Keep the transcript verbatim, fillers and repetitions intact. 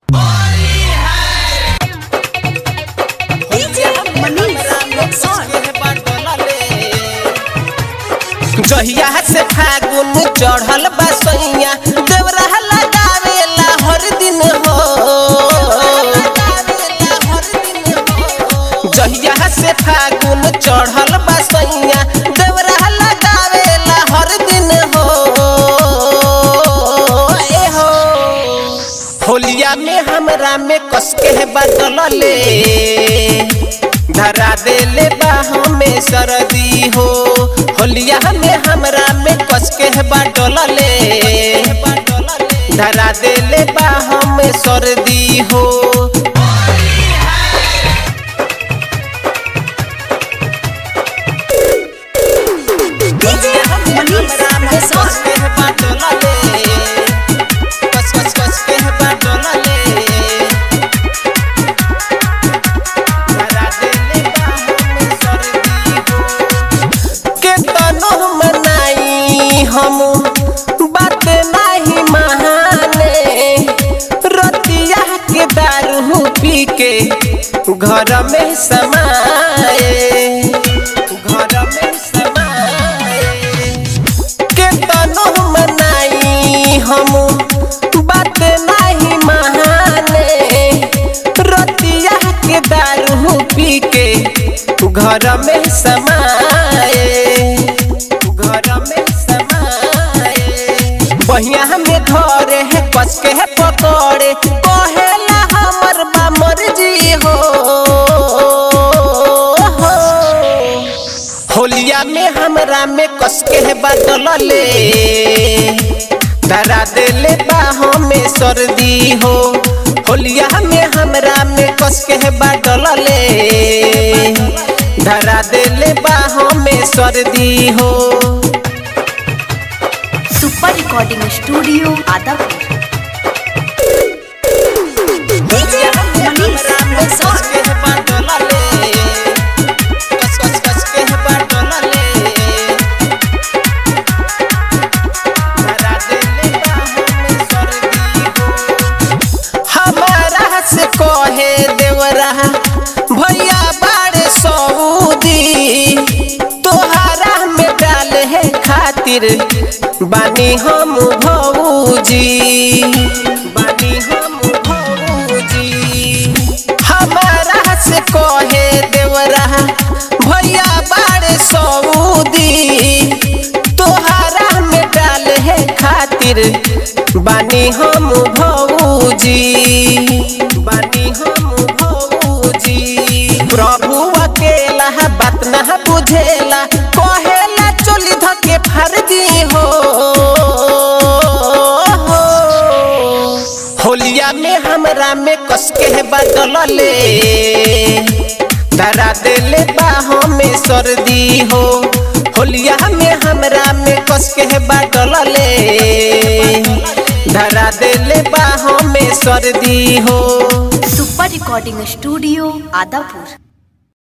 जहिया से फागुन चढ़ल बा सैया देवरा लगावेला हर दिन हो। जहिया से फागुन चढ़ल बा सैया देवरा लगावेला हर दिन हो। ए हो होलिया में हमरा में कस के बदलले धरा देले बा हमें सर्दी हो। होलिया में हमरा में कस के बाटलले धरा देले बा हमें सर्दी हो। हम बात नहीं महाने रतिया के दारू पी के घर में समाए घर में समाए के तनो मनाई हम बात नहीं महाने रतिया के दारू पी के घर में समाए घर में बहिया में घरे है कस के है पकड़े कहेला हमर बा मर्जी हो। होलिया में हमरा में कस के है बदलले धरा देले बा हमें सर्दी हो। होलिया में हमरा में कस के है बदलले धरा देले बा हमें सर्दी हो। Super recording studio Adapur. हमारा से कहे देवरा भैया बाड़े सऊदी तोहरा में डाले है खातिर बानी हम भौजी बानी हम भौजी। हमारा से कहे देवरा भैया बाड़े सऊदी तोहरा में डाल है खातिर बानी हम भौजी बानी हम भौजी। प्रभु अकेला बात न बुझेला कहेला चोली धके फर्जी हो। होलिया में हमरा में कस के बदलले धरा देले बा हमें सर्दी हो। होलिया में हमरा में कस के बदलले धरा देले बा हमें सर्दी हो। Super recording studio Adapur.